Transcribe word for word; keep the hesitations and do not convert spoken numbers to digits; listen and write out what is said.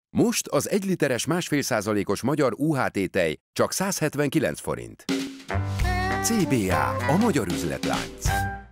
Most az egy literes másfél százalékos magyar u há té tej csak száz hetvenkilenc forint. cé bé á, a magyar üzletlánc.